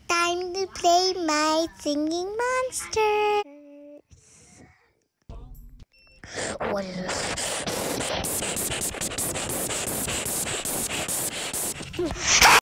Time to play my singing monster. What is this?